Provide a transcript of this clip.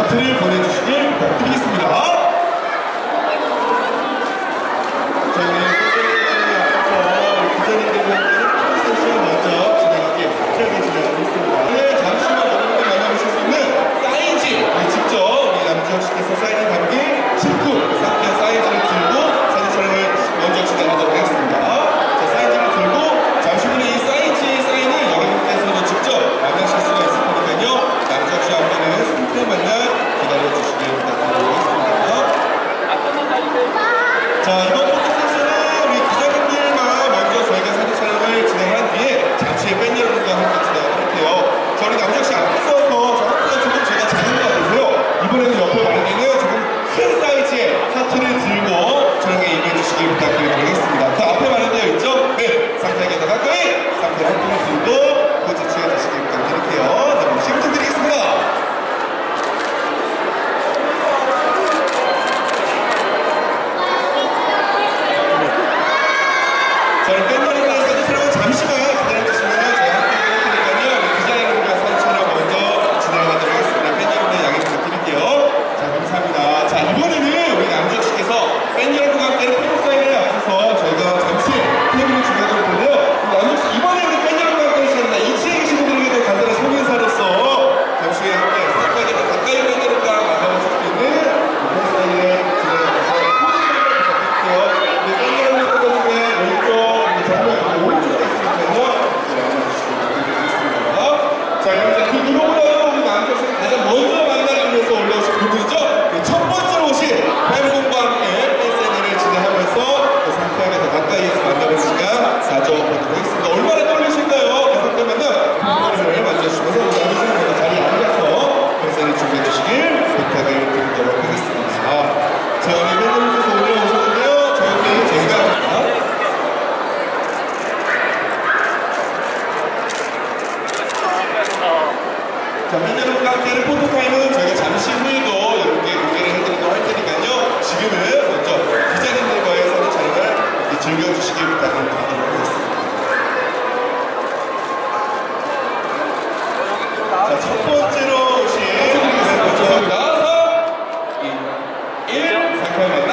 사진을 보내주시길 부탁드리겠습니다. 자, 이번 포토세션은 우리 기자님들만 먼저 저희가 사진 촬영을 진행한 뒤에 잠시 후에 팬 여러분과 함께 진행을 할게요. 자, 우리 남주혁씨 앞서서 저한테는 조금 제가 작은 것 같으세요. 이번에는 옆에 마련되는 조금 큰 사이즈의 하트를 들고 촬영에 임해주시길 부탁드리도록 하겠습니다. 그 앞에 마련되어 있죠? 네, 상태에게 더 가까이 상태 하트를 들고 포즈 취해주시길 부탁드릴게요. 네, 혹시 부탁드리겠습니다. 저희 팬분들의 사진 촬영은 잠시만 기다려주시면 저희 함께 해드릴 테니까요. 기자님들과 사진 촬영 먼저 진행하도록 하겠습니다. 팬 여러분들 양해 부탁드릴게요. 자, 감사합니다. 자, 이번에는 우리 남주혁 씨께서 팬 여러분과 함께 포토 사인에 앞서서 저희가 잠시 테이블을 준비하도록 하는데요. 남주혁 씨, 이번에 우리 팬 여러분과 함께 해주셨는데 이치에 계신 분들에게도 간단한 소개인사로서 잠시 후에 함께 사진관에 더 가까이 팬 여러분과 만나보실 수 있는 포토 사인에 진행해주셔서 포토 부탁드릴게요. 네, 팬 여러분들 포토 중에 왼쪽 오른쪽에 있으니까요. 자, 그럼 이제 그 누구보다도 우리 남주혁 씨가 가장 먼저 만나기 위해서 올라오신 분들이죠. 첫 번째로 오신 팬분과 함께 팬사인회를 진행하면서 그 상쾌하게 더 가까이에서 만나볼 시간 가져보도록 하겠습니다. 얼마나 떨리실까요? 그 상쾌 만남 팬분을 만져주시면서 우리 남주혁 씨는 자리에 앉아서 팬사인회 준비해 주시길 부탁을 드리도록 하겠습니다. 자, 우리 팬분께서 올라오셨는데요. 저희가 자, 팬 여러분과 함께하는 포토타임은 저희가 잠시 후에도 여러분께 공개를 해드리도록 할 테니까요. 지금은 먼저 기자님들과의 사진 촬영을 즐겨주시길 부탁드리도록 하겠습니다. 자, 첫 번째로 오신 감사합니다. 3, 2, 1 상쾌한